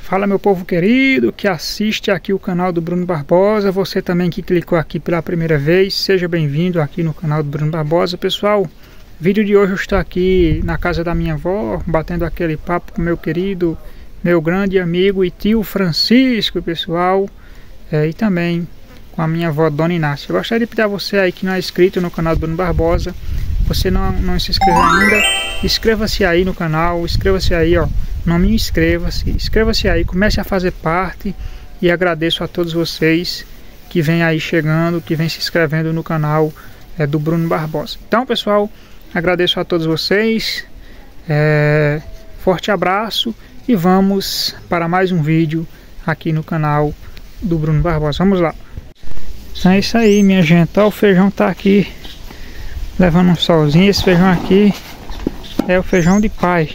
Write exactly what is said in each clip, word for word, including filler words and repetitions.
Fala, meu povo querido que assiste aqui o canal do Bruno Barbosa. Você também que clicou aqui pela primeira vez, seja bem-vindo aqui no canal do Bruno Barbosa. Pessoal, vídeo de hoje eu estou aqui na casa da minha avó, batendo aquele papo com meu querido, meu grande amigo e tio Francisco, pessoal, é, e também com a minha avó, Dona Inácia. Eu gostaria de pedir a você aí que não é inscrito no canal do Bruno Barbosa, você não, não se inscreveu ainda, inscreva-se aí no canal, inscreva-se aí, ó. Não me inscreva-se, inscreva-se aí, comece a fazer parte e agradeço a todos vocês que vêm aí chegando, que vêm se inscrevendo no canal é, do Bruno Barbosa. Então, pessoal, agradeço a todos vocês, é, forte abraço e vamos para mais um vídeo aqui no canal do Bruno Barbosa. Vamos lá. Então é isso aí, minha gente. Ó, o feijão tá aqui levando um solzinho. Esse feijão aqui é o feijão de pai.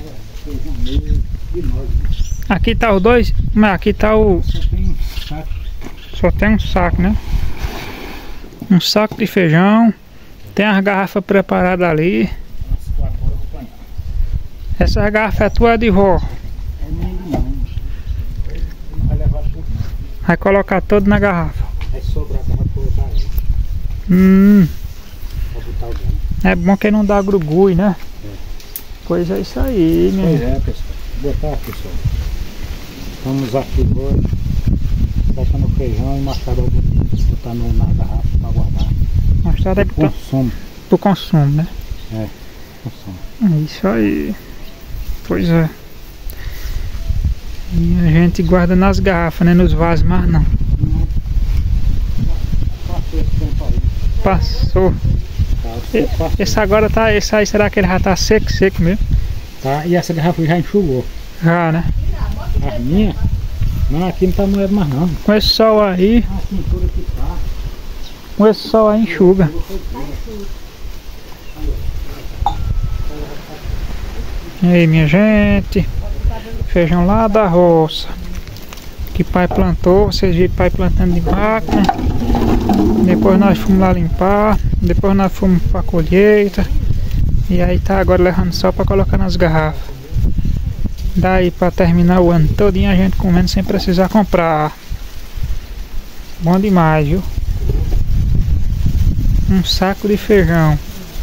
Aqui tá os dois, mas aqui tá o... Só tem um saco, né? Um saco de feijão. Tem as garrafas preparadas ali. Essa garrafa é tua, de vó? Vai colocar todo na garrafa. Vai sobrar pra colocar ela. Hum. Pra botar o dano. É bom que não dá grugui, né? É. Pois é isso aí, minha Pois gente. é, pessoal. Botar, pessoal. Vamos aqui agora. Botando o feijão e mais tarde eu vou botar no, na garrafa pra guardar. Mais tarde é pro Consumo. pro consumo, né? É, consumo. É isso aí. Pois é. E a gente guarda nas garrafas, né? Nos vasos, mas não. Passou esse tempo aí. Passou. Tá, esse passou. Esse agora tá. Esse aí, será que ele já tá seco, seco mesmo? Tá, e essa garrafa já enxugou. Já, né? A minha? Não, aqui não tá moeda mais não. Com esse sol aí, A cintura que tá. com esse sol aí enxuga. E aí, minha gente, feijão lá da roça que pai plantou. Vocês viram pai plantando de máquina. Depois nós fomos lá limpar. Depois nós fomos pra colheita. E aí tá agora levando só pra colocar nas garrafas. Daí pra terminar o ano todinho a gente comendo sem precisar comprar. Bom demais, viu? Um saco de feijão.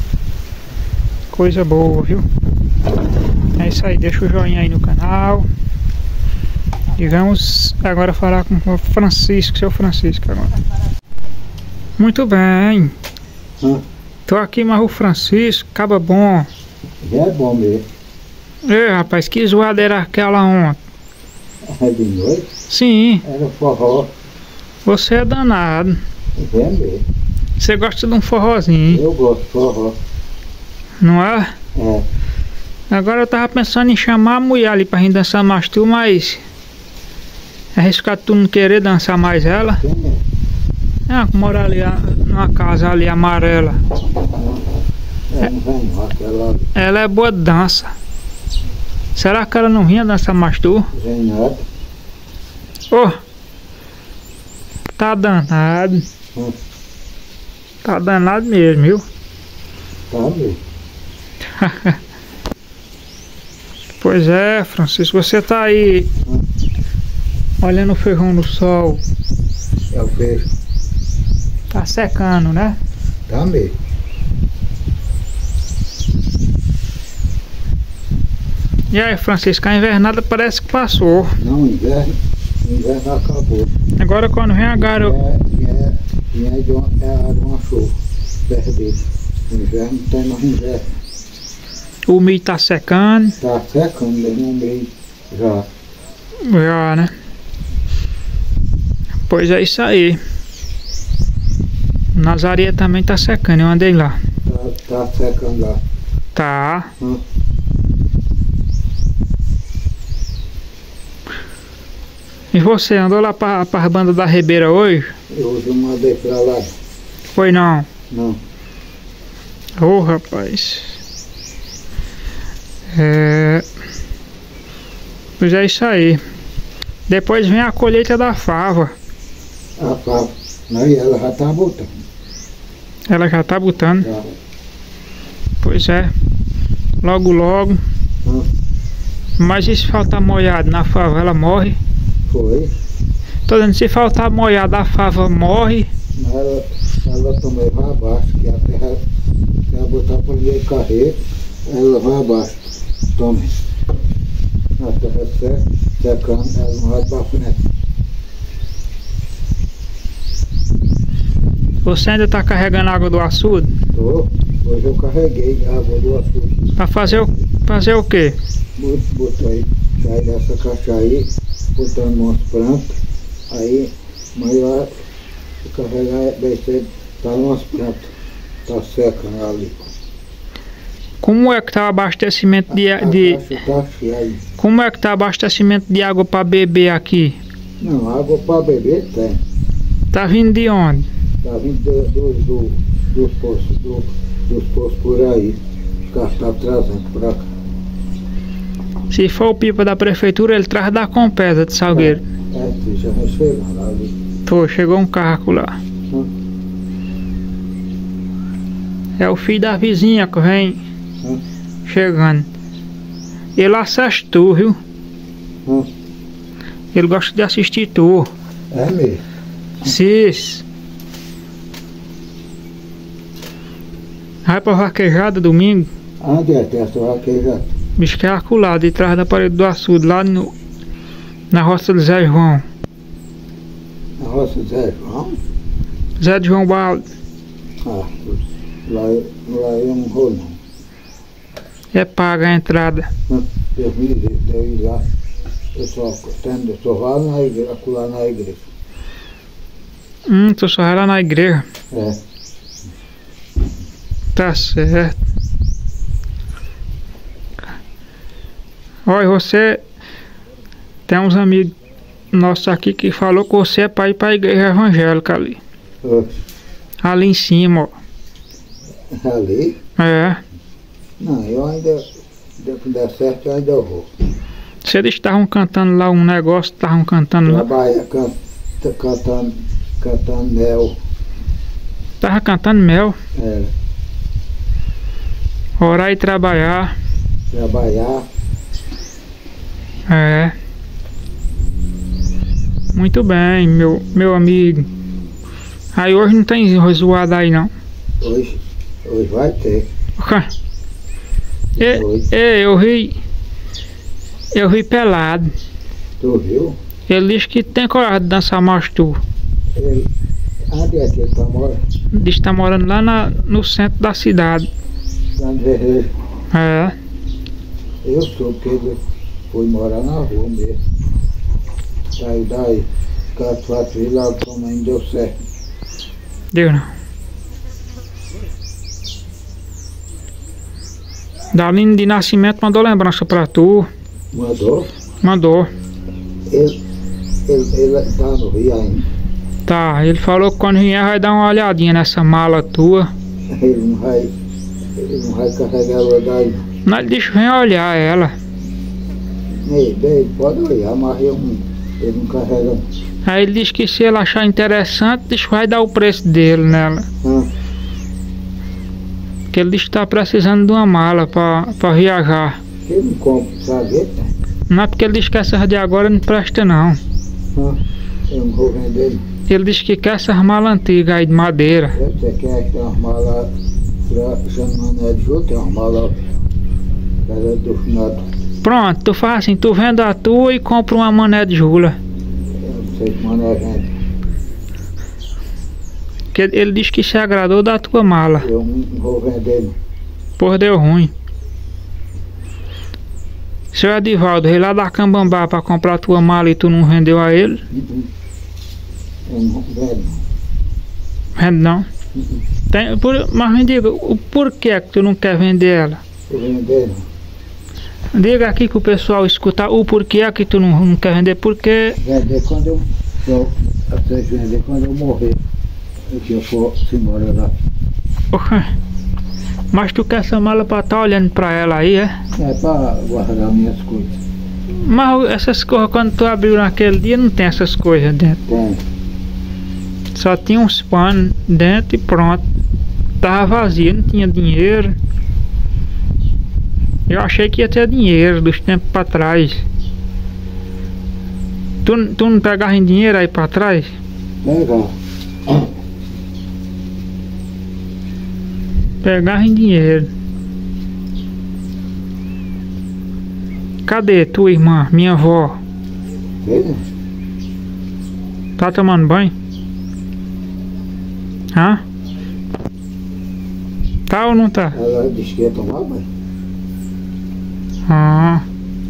Coisa boa, viu? É isso aí, deixa o joinha aí no canal. E vamos agora falar com o Francisco, seu Francisco agora. Muito bem. Hum. Tô aqui, mas o Francisco, caba bom. Já é bom mesmo. Ei, rapaz, que zoada era aquela ontem? É de noite? Sim, Era forró. você é danado. É mesmo. Você gosta de um forrozinho, Eu gosto de forró. não é? É. Agora eu tava pensando em chamar a mulher ali pra gente dançar mais tu, mas... É arriscado tu não querer dançar mais ela? Quem é? É, que mora ali, a- numa casa ali amarela. É, não vem não. Aquela Ela é boa de dança. Será que ela não vinha dançar mais tu? vem nada. Ô! Tá danado. Hum. Tá danado mesmo, viu? Tá mesmo. Pois é, Francisco, você tá aí Hum. olhando o feijão no sol. É o peixe. Tá secando, né? Tá mesmo. E aí, Francisco, a invernada parece que passou. Não, inverno. Inverno acabou. Agora quando vem a garoa... E é, e é, e é de uma, é de uma chuva. Perder. O inverno não tem mais inverno. O milho tá secando. Tá secando mesmo no meio já. Já, né? Pois é isso aí. Nazaria também tá secando, eu andei lá. Tá, tá secando lá. Tá. Hum. E você, andou lá pra, pra banda da Ribeira hoje? Eu hoje eu mandei pra lá. Foi não? Não. Ô, rapaz. É... Pois é isso aí. Depois vem a colheita da fava. A fava. Aí ela já tá botando. Ela já tá botando. Já. Pois é. Logo, logo. Hum. Mas e se faltar molhado na fava, ela morre? Foi. Tô dizendo, se faltar molhado a fava morre? Ela, ela também vai abaixo, que a terra, se ela botar para meio carreiro, ela vai abaixo. Tome. A terra seca, secando, ela não vai para frente. Você ainda tá carregando água do açude? Tô. Hoje eu carreguei a água do açude. Pra fazer o, fazer o quê? Botei, saí dessa caixa aí, botando umas plantas, aí, mas lá, carregar, descer, tá umas plantas, tá seca ali. Como é que tá o abastecimento de, A, de a caixa tá cheia aí. como é que tá o abastecimento de água para beber aqui? Não, água para beber tem. Tá vindo de onde? Tá vindo do, do, do, dos poços, do, dos poços por aí. Os caras estão trazendo pra cá. Se for o pipa da prefeitura, ele traz da Compesa de Salgueiro. É, é, já chegando ali. Pô, chegou um carro lá. Hum. É o filho da vizinha que vem Hum. chegando. Ele assiste tu, viu? Hum. Ele gosta de assistir tu. É mesmo. Cis. Vai pra vaquejada domingo. Onde é que é essa vaquejada? Bicho que é acolado de trás da parede do açude, lá no, na roça do Zé João. Na roça Zé João? Zé de João Balde. Ah, lá, lá eu não vou não. É paga a entrada. Deus me livre, eu ir lá. Eu só, eu só vou na igreja, acolá na igreja. Hum, tu só vai lá na igreja. É. Tá certo. Olha, você tem uns amigos nossos aqui que falou que você é para ir para a igreja evangélica ali. Oxe. Ali em cima, ó. Ali? É. Não, eu ainda, se der certo, eu ainda vou. Você disse que estavam cantando lá um negócio, estavam cantando lá. Trabalha can, cantando, cantando mel. Tava cantando mel. É, Orar e trabalhar. trabalhar. É. Muito bem, meu, meu amigo. Aí hoje não tem zoada aí não. Hoje, hoje vai ter. E, e, eu vi. Eu vi pelado. Tu viu? Ele disse que tem coragem de dançar mais tu. Ele, onde é que ele tá morando? Diz que tá morando lá na, no centro da cidade. Lá no Verrejo. É. Eu soube que ele foi morar na rua mesmo. Saiu daí. Quatro, quatro vezes lá também deu certo. Deu não. Dalino de Nascimento mandou lembrança pra tu. Mandou? Mandou. Ele, ele, ele tá no Rio ainda. Tá, ele falou que quando vier vai dar uma olhadinha nessa mala tua. Ele não vai, ele não vai carregar ela daí. Não, ele disse que vem olhar ela. Ele, ele pode olhar, mas eu não, ele não carrega não. Aí ele disse que se ele achar interessante, diz que vai dar o preço dele nela. Ah, Que ele disse que tá precisando de uma mala pra, pra viajar. ele não compra, sabe? Não é porque ele disse que essas de agora não presta não. Ah, eu não vou vender não. Ele disse que quer essas malas antigas aí de madeira. Você quer que tem umas malas pra chamar Mané de Jô, tem umas malas cara do finado. Pronto, tu faz assim, tu vende a tua e compra uma mané de jula. Eu não sei que Mané vende. Que ele disse que se agradou da tua mala. Eu não vou vender não. Porra, deu ruim. Seu Edivaldo veio lá da Cambambá pra comprar a tua mala e tu não vendeu a ele? Eu não vendo não. Vende não? Tem, por, mas me diga, o porquê que tu não quer vender ela? Vou vender não. Diga aqui que o pessoal escutar o porquê que tu não, não quer vender, porque... Vender quando eu, eu até vender quando eu morrer. Que eu for embora lá. Mas tu quer essa mala pra estar tá olhando pra ela aí, é? É pra guardar minhas coisas. Mas essas coisas, quando tu abriu naquele dia, não tem essas coisas dentro. Tem. Só tinha uns panos dentro e pronto. Tava vazio, não tinha dinheiro. Eu achei que ia ter dinheiro dos tempos pra trás. Tu, tu não pegava em dinheiro aí pra trás? Legal. Pegava em dinheiro. Cadê tua irmã, minha avó? Veja. Tá tomando banho? Hã? Tá ou não tá? Ela disse que ia tomar banho. Ah.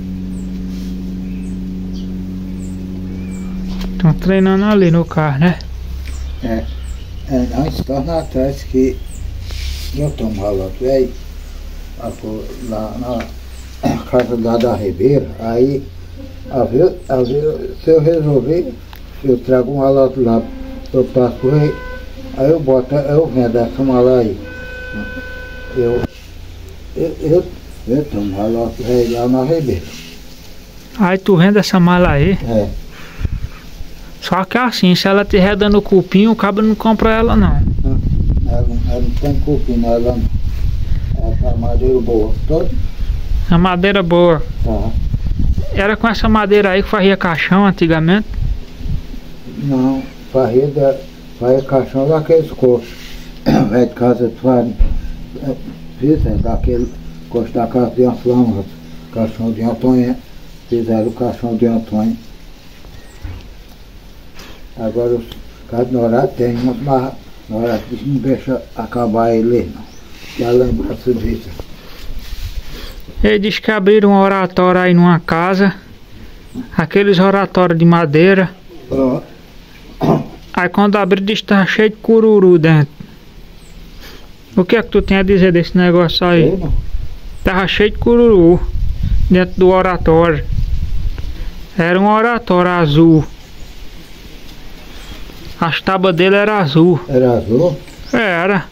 Estão treinando ali no carro, né? É. É, nós estamos atrás que eu tomo ralote, velho. Lá na casa lá da Ribeira, aí a ver, a ver, se eu resolver, eu trago um ralote lá, eu passo por aí, aí eu boto, eu vendo essa mala aí. Eu, eu, eu, eu tomo ralote velho lá na Ribeira. Aí tu vende essa mala aí? É. Só que assim, se ela tiver dando cupim, o cabo não compra ela não. Ela, ela não tem cupim, ela não. Ela tá madeira boa. Todo? A madeira boa. Tá. Era com essa madeira aí que fazia caixão antigamente? Não, fazia, da, fazia caixão daqueles coxos. Velho de casa de farinha. Fizeram daquele coxo da casa de Anflama, caixão de Antônio. Fizeram o caixão de Antônio. Agora os caras na hora tem, mas na hora não deixa acabar ele não. Já lembrança disso. Ele diz que abriram um oratório aí numa casa. Aqueles oratórios de madeira. Oh. Aí quando abriu diz que tava cheio de cururu dentro. O que é que tu tem a dizer desse negócio aí? Eu não. Tava cheio de cururu dentro do oratório. Era um oratório azul. As tábuas dele era azul. Era azul? Era.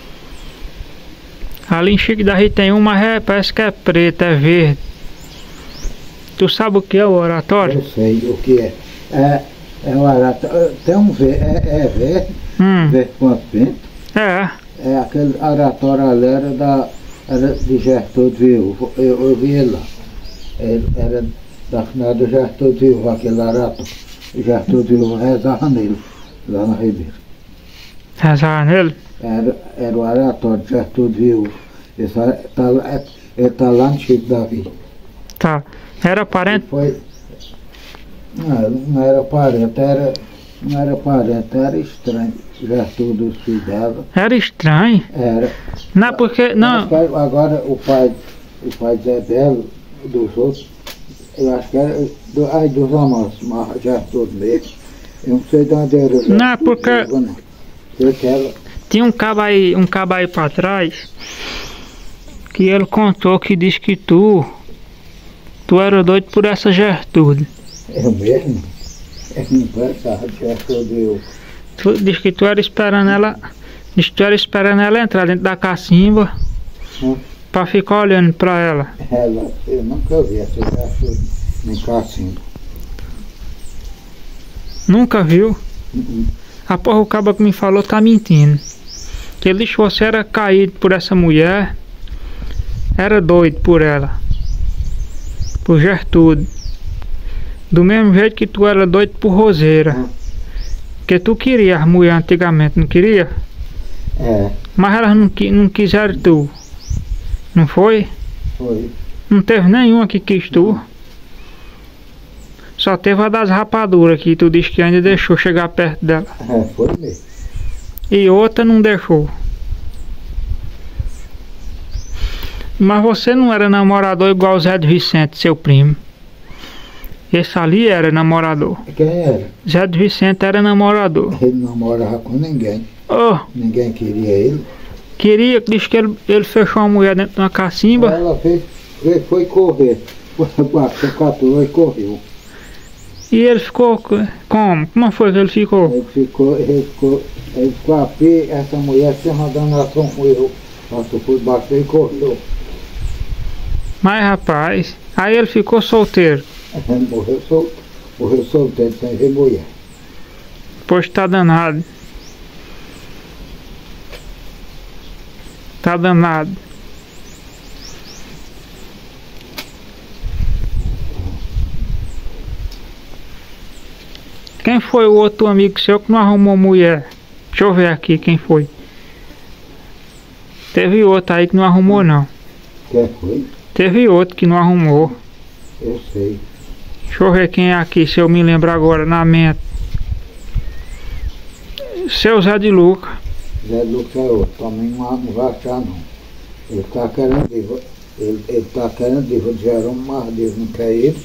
Ali em Chique da Rita tem um, mas é, parece que é preto, é verde. Tu sabe o que é o oratório? Eu sei o que é. É, é o oratório. Tem um verde, é, é verde, Hum. verde com pinto. É. É aquele oratório ali era, da, era de Gertrude Viúva. Eu, eu vi ele lá. Ele era da final do Gertrude Viúva, aquele oratório. Gertrude Viúva rezava nele, lá na Ribeira. Rezava nele? Era, era o oratório de Gertrude Viúva. Ele está ele tá lá no Chico Davi. Tá. Era parente? Foi, não, não era parente, era, não era parente, era estranho. Gertrude, os filhos dela. Era estranho. Era. Não, porque. Não. Mas agora o pai, o pai Zé dela, dos outros, eu acho que era do, ai, dos amantes, mas Gertrude mesmo. Eu não sei de onde era. Não, porque. Sei que ela. Tinha um cabo aí, um cabo aí pra trás. Que ele contou que diz que tu. Tu era doido por essa Gertrude. Eu mesmo? Eu não pensava de Gertrude eu. Tu diz que tu era esperando ela. Diz que tu era esperando ela entrar dentro da cacimba. Hum. Pra ficar olhando pra ela. Ela, eu nunca vi essa Gertrude nem cacimba. Nunca viu? Uhum. A porra, o cabo que me falou tá mentindo. Que ele disse que você era caído por essa mulher. Era doido por ela. Por Gertrude. Do mesmo jeito que tu era doido por Roseira. Uhum. Porque tu queria as mulheres antigamente, não queria? É, Mas elas não, qui- não quiseram tu. Não foi? foi. Não teve nenhuma que quis tu. Só teve a das rapaduras que tu disse que ainda deixou chegar perto dela. É, foi mesmo. E outra não deixou. Mas você não era namorador igual o Zé de Vicente, seu primo. Esse ali era namorador. Quem era? Zé de Vicente era namorador. Ele não morava com ninguém. Oh, Ninguém queria ele. queria, disse que ele, ele fechou uma mulher dentro de uma cacimba. Ela fez, ele foi correr. Bateu catou e correu. E ele ficou co- como? Como foi que ele ficou? Ele ficou, ele ficou, ele ficou a pé, essa mulher se mandando ação com eu. Passou por baixo e correu. Mas rapaz, aí ele ficou solteiro. Ele morreu solto. Morreu solteiro sem ver mulher. Pois tá danado. Tá danado. Quem foi o outro amigo seu que não arrumou mulher? Deixa eu ver aqui quem foi. Teve outro aí que não arrumou não. Quem foi? Teve outro que não arrumou. Eu sei. Deixa eu ver quem é aqui, se eu me lembro agora na mente. Seu Zé de Luca. Zé de Luca é outro, também não, não vai achar não. Ele está querendo, ele, ele tá querendo de Jerônimo, mas Deus não quer ele.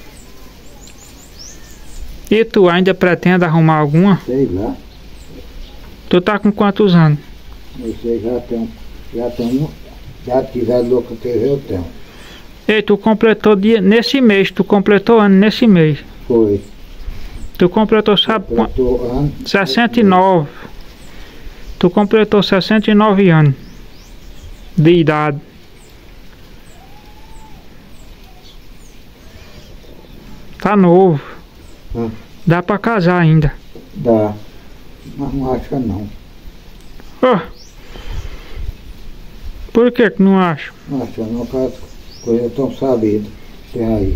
E tu ainda pretende arrumar alguma? Sei lá. Tu tá com quantos anos? Eu sei, já tenho, já tenho, já tiver louco que eu tenho. Ei, tu completou dia, nesse mês, tu completou ano nesse mês. Foi. Tu completou, sabe quanto? Completou ano. sessenta e nove. Tu completou sessenta e nove anos de idade. Tá novo. Ah, Dá pra casar ainda. dá. Mas não acha não. Oh. Por que que não acho? Não acha não, porque as coisas tão sabidas. Tem aí.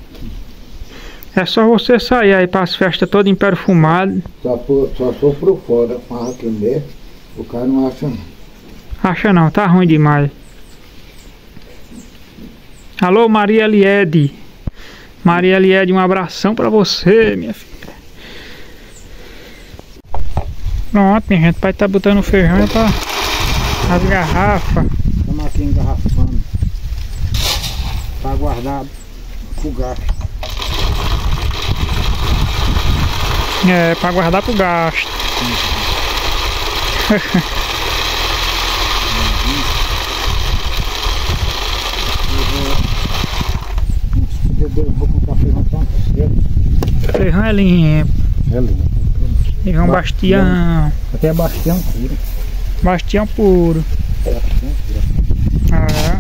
É só você sair aí pras festas todas emperfumadas. Só, por, só sou por fora, mas aqui mesmo, o cara não acha não. Acha não, tá ruim demais. Alô, Maria Eliede. Maria Eliede, um abração pra você, minha filha. Pronto, minha gente, pai tá botando feijão é pra as garrafas. Estamos aqui engarrafando para guardar o gasto. É, pra guardar pro gasto. Eu vou comprar feijão tão cedo. Feijão é limpo. É lindo. Feijão Bastião. Até Bastião puro. Bastião puro. Bastião puro. Ah.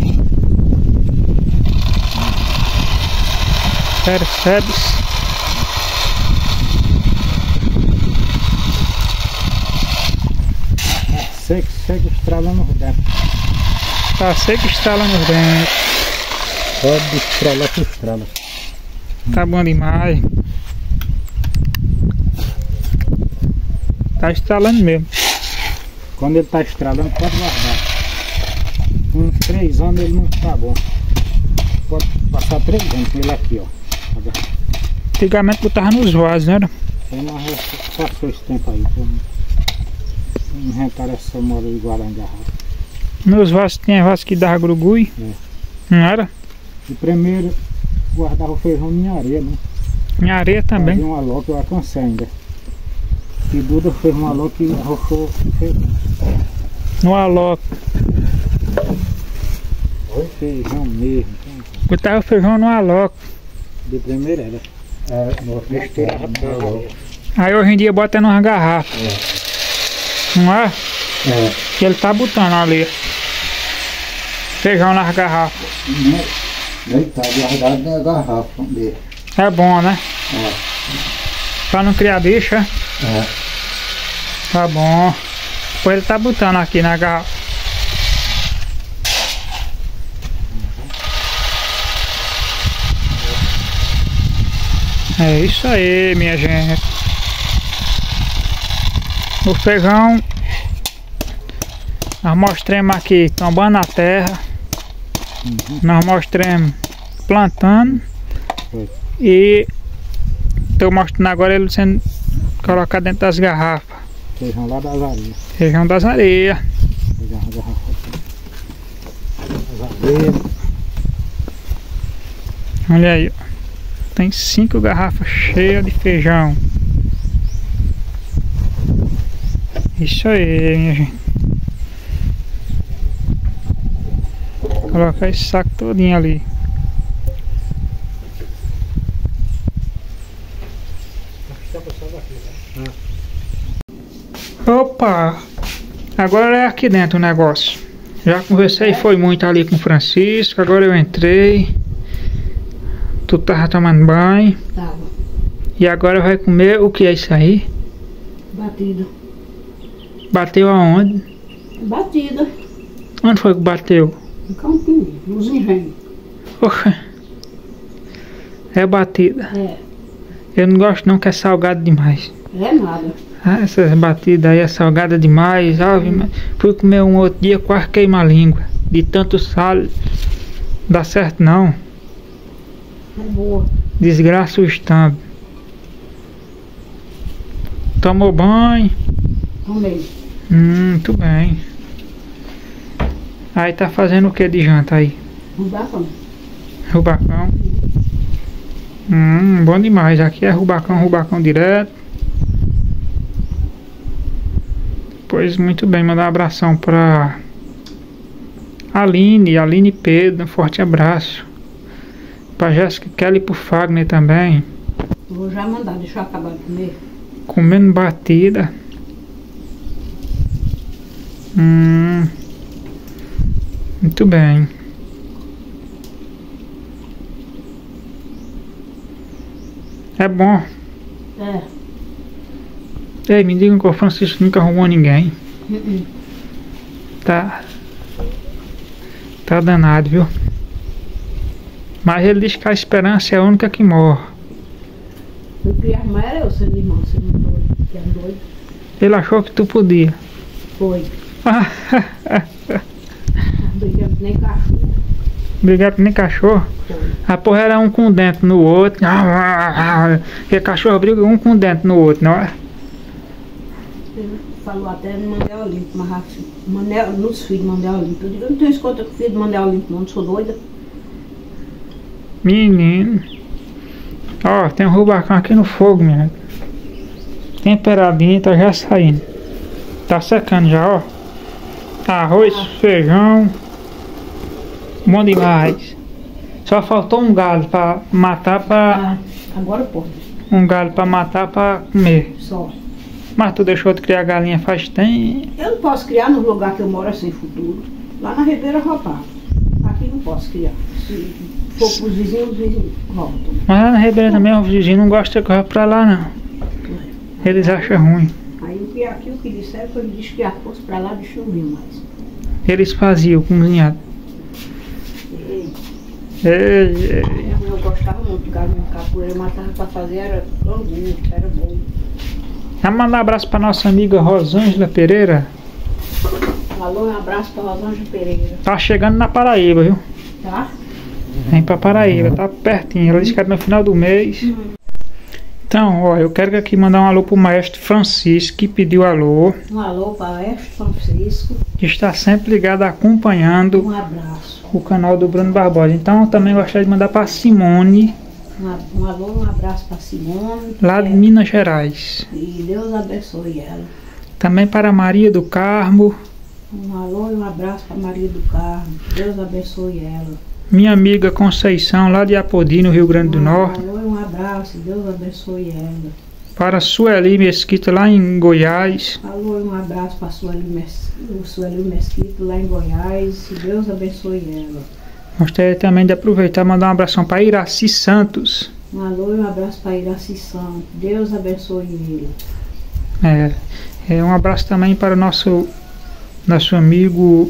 Percebe-se. Seco, seco, estralando os dentes. Tá seco, estrala nos dentes. Pode estralar que estrala. Tá bom demais. Tá estralando mesmo. Quando ele tá estralando, pode guardar. Com uns três anos ele não tá bom. Pode passar três anos com ele aqui, ó. Antigamente botava nos vasos, né? Era? Tem uma passou esse tempo aí. Inventaram essa moda de guardar em garrafa. Nos vasos tinha vasos que dava grugui. É. Não era? E primeiro guardava o feijão em areia, né? Em areia também. Fazia um alô que eu alcancei ainda. E Duda fez um alô que arrochou o feijão. No aloco. Foi feijão mesmo. Botava o feijão no aloco. De primeira era. É, no misturava tudo. Aí hoje em dia bota numa garrafa. É. Não é? É. Que ele tá botando ali. Feijão nas garrafas. Ele tá guardado na garrafa mesmo. É bom, né? É. Pra não criar bicho, é? É. Tá bom. Depois ele tá botando aqui na garrafa. É isso aí, minha gente. O feijão nós mostramos aqui tombando a terra. Uhum. Nós mostramos plantando. Foi. E estou mostrando agora ele sendo colocado dentro das garrafas. Feijão lá das areias. Feijão das areias. Pegar uma garrafa. Das areias. Olha aí, ó. Tem cinco garrafas cheias de feijão. Isso aí, minha gente. Vou colocar esse saco todinho ali. Opa! Agora é aqui dentro o negócio. Já conversei, foi muito ali com o Francisco. Agora eu entrei. Tu tava tomando banho. Tava. E agora vai comer o que é isso aí? Batida. Bateu aonde? Batida. Onde foi que bateu? No campinho, nos engenhos. Oxa. É batida. É. Eu não gosto não, que é salgado demais. É nada. Ah, essas batidas aí é salgada demais. Hum. Fui comer um outro dia, quase queima a língua. De tanto sal. Dá certo não. É boa. Desgraça o estômago. Tomou banho? Tomei. Hum, muito bem. Aí tá fazendo o que de janta aí? Rubacão. Rubacão. Hum, bom demais. Aqui é rubacão, rubacão direto. Pois muito bem, mandar um abração pra Aline, Aline Pedro, um forte abraço. Pra Jéssica Kelly e pro Fagner também. Vou já mandar, deixa eu acabar de comer. Comendo batida. Hum, muito bem. É bom. É. Ei, me digam que o Francisco nunca arrumou ninguém. Uh -uh. Tá. Tá danado, viu? Mas ele diz que a esperança é a única que morre. Eu queria arrumar era eu, seu irmão, você não doido, que é doido. Ele achou que tu podia. Foi. Brigamos nem cachorro. Brigamos nem cachorro? Foi. A porra era um com o dente no outro. Porque cachorro briga um com o dente no outro, não é? Ele falou até no Mandel Olimpo, mas assim, Mandel, nos filhos de Mandel Olimpo. Eu digo, eu não tenho escolta com filho de Mandel Olimpo, não, não sou doida. Menino. Ó, tem um rubacão aqui no fogo, minha. Temperadinho, tá já saindo. Tá secando já, ó. Arroz, ah. feijão. Bom demais. Só faltou um galho pra matar pra... Ah, agora pode. Um galho pra matar pra comer. Só. Mas tu deixou de criar galinha faz tempo. Eu não posso criar no lugar que eu moro sem futuro. Lá na Ribeira Roupar. Aqui não posso criar. Se for pros vizinhos, os vizinhos voltam. Mas lá na Ribeira também os vizinhos não gostam que eu vá pra lá, não. Eles acham ruim. Aí eu criar aqui, o que disseram foi que criar fosse pra lá, deixa eu vir mais. Eles faziam cozinhado. Ei. Ei, ei. Eu gostava muito de galinha de capoeira, eu matava pra fazer, era angu, era bom. Vamos mandar um abraço pra nossa amiga Rosângela Pereira. Alô, um abraço pra Rosângela Pereira. Tá chegando na Paraíba, viu? Tá? Vem pra Paraíba, tá pertinho. Ela disse que era no final do mês. Uhum. Então, ó, eu quero aqui mandar um alô pro maestro Francisco, que pediu alô. Um alô para o maestro Francisco. Que está sempre ligado, acompanhando um abraço. O canal do Bruno Barbosa. Então, eu também gostaria de mandar pra Simone. Um, um alô, um abraço para Simone. Lá de é, Minas Gerais. E Deus abençoe ela. Também para Maria do Carmo. Um alô e um abraço para Maria do Carmo. Deus abençoe ela. Minha amiga Conceição, lá de Apodi, no Rio Grande do Norte. Um alô e um abraço. Deus abençoe ela. Para Sueli Mesquita, lá em Goiás. Alô e um abraço para Sueli Mesquita, lá em Goiás. Deus abençoe ela. Gostaria também de aproveitar e mandar um abração para Iraci Santos. Um alô e um abraço para Iraci Santos. Deus abençoe ele. É, é, um abraço também para o nosso, nosso amigo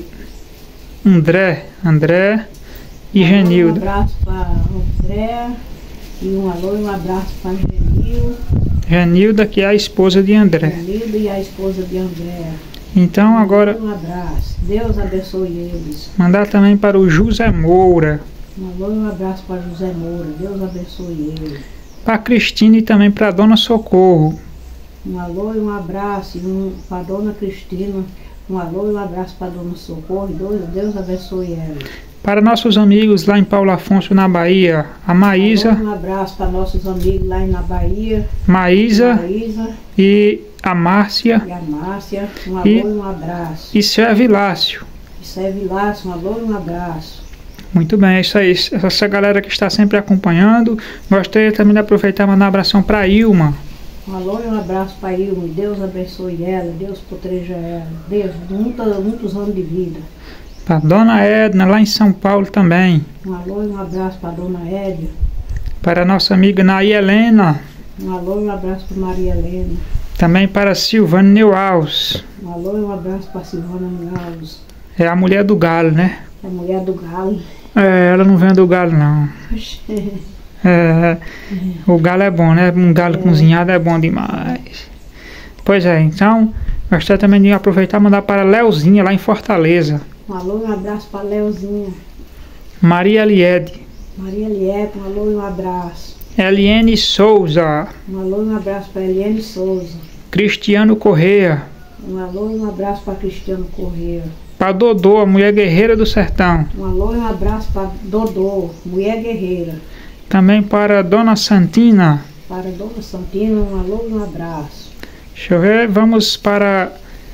André. André e um Genilda. Um abraço para André. E um alô e um abraço para Genilda. Genilda, que é a esposa de André. Genilda e a esposa de André. Então agora... Um abraço. Deus abençoe eles. Mandar também para o José Moura. Um alô e um abraço para José Moura. Deus abençoe ele. Para a Cristina e também para a Dona Socorro. Um alô e um abraço um, para a Dona Cristina. Um alô e um abraço para a Dona Socorro. Deus, Deus abençoe ela. Para nossos amigos lá em Paulo Afonso, na Bahia, a Maísa. Um abraço para nossos amigos lá na Bahia. Maísa, Maísa e a Márcia. E a Márcia. Um alô e, e um abraço. E Sé Vilácio. E Sé Vilácio, um alô e um abraço. Muito bem, é isso aí. Essa galera que está sempre acompanhando. Gostaria também de aproveitar e mandar um abração para a Ilma. Um alô e um abraço para a Ilma. Deus abençoe ela, Deus proteja ela. Deus, muitos, muitos anos de vida. Para Dona Edna, lá em São Paulo também. Um alô e um abraço para Dona Edna. Para a nossa amiga Naí Helena. Um alô e um abraço para Maria Helena. Também para Silvana Neuhaus. Um alô e um abraço para Silvana Neuhaus. É a mulher do galo, né? É a mulher do galo. É, ela não vem do galo, não. É, o galo é bom, né? Um galo é. cozinhado é bom demais. Pois é, então, gostaria também de aproveitar e mandar para Leozinha, lá em Fortaleza. Um alô e um abraço para Leozinha. Maria Liede. Maria Liede, um alô e um abraço. Eliene Souza. Um alô e um abraço para Eliene Souza. Cristiano Correia. Um alô e um abraço para Cristiano Correia. Para Dodô, a mulher guerreira do sertão. Um alô e um abraço para Dodô, mulher guerreira. Também para Dona Santina. Para Dona Santina, um alô e um abraço. Deixa eu ver, vamos para...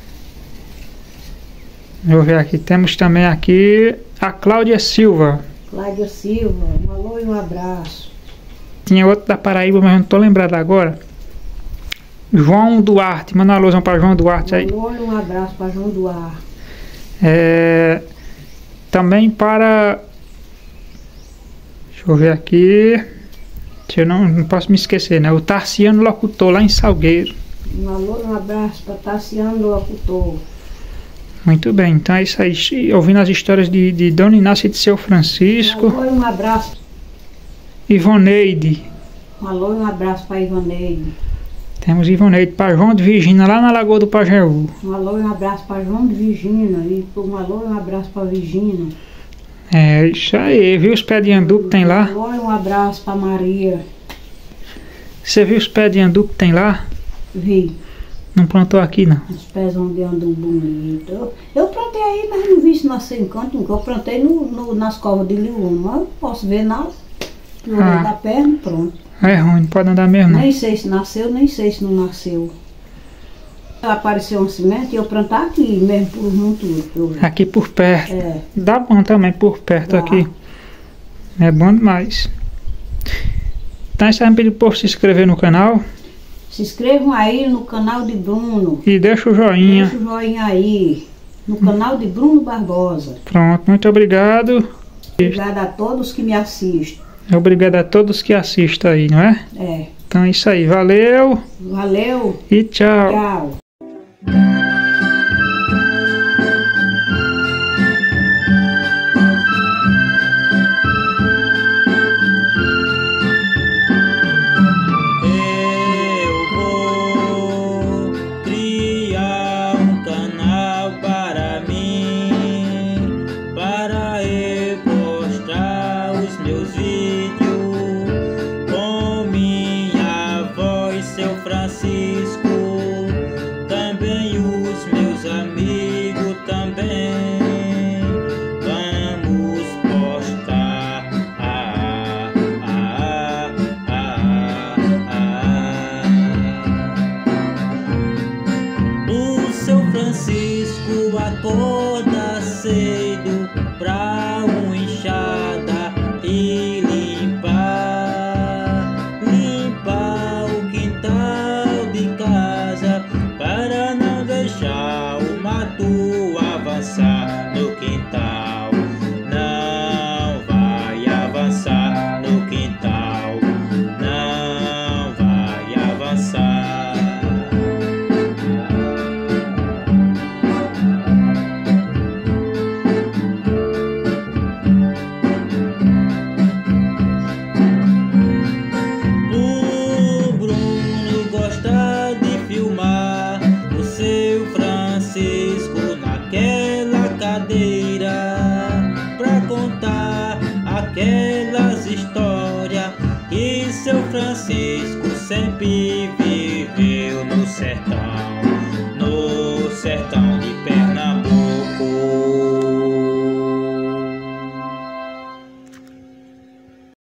Deixa eu ver aqui, temos também aqui a Cláudia Silva. Cláudia Silva, um alô e um abraço. Tinha outro da Paraíba, mas não estou lembrado agora. João Duarte, manda uma alusão para João Duarte aí. Um alô e um abraço para João Duarte. É, também para... Deixa eu ver aqui. Eu não, não posso me esquecer, né? O Tarciano Locutor, lá em Salgueiro. Um alô e um abraço para Tarciano Locutor. Muito bem, então é isso aí. Ouvindo as histórias de, de Dona Inácia de Seu Francisco. Um alô e um abraço. Ivoneide. Um alô e um abraço para Ivoneide. Temos Ivoneide para João de Virgínia, lá na Lagoa do Pajeú. Um alô e um abraço para João de Virgínia. E um alô e um abraço para Virgínia. É isso aí, viu os pés de andu que tem lá? Um alô e um abraço para Maria. Você viu os pés de andu que tem lá? Vi. Não plantou aqui, não? Os pés onde andam bonito. Eu, eu plantei aí, mas não vi isso nascer em canto nunca. Eu plantei no, no, nas covas de Leão, mas não posso ver nada. No Ah. meio da perna, pronto. É ruim, não pode andar mesmo, não. Nem sei se nasceu, nem sei se não nasceu. Apareceu um cimento e eu plantar aqui, mesmo por monturo. Aqui por perto. É. Dá bom também por perto Dá. aqui. É bom demais. Então, você vai pedir pro povo se inscrever no canal. Se inscrevam aí no canal de Bruno. E deixa o joinha. Deixa o joinha aí. No canal de Bruno Barbosa. Pronto, muito obrigado. Obrigada a todos que me assistem. Obrigado a todos que assistem aí, não é? É. Então é isso aí. Valeu Valeu. e tchau. Tchau. Francisco, também os meus amigos também vamos postar. Ah, ah, ah, ah, ah. O seu Francisco acorda cedo pra uma enxada e limpar, limpar o quintal de casa para não deixar o mato avançar no quintal. Não vai avançar no quintal, não vai avançar. O Bruno gosta de filmar o seu Francisco naquela cadeira pra contar aquelas histórias que seu Francisco sempre viveu no sertão.